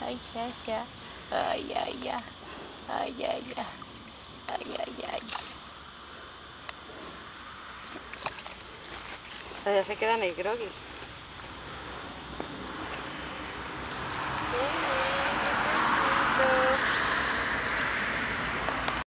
Ay, ya, ya. Ay, ya, ya. Ay, ya, ya. Ay, ay, ay. Ya se quedan ahí croquis.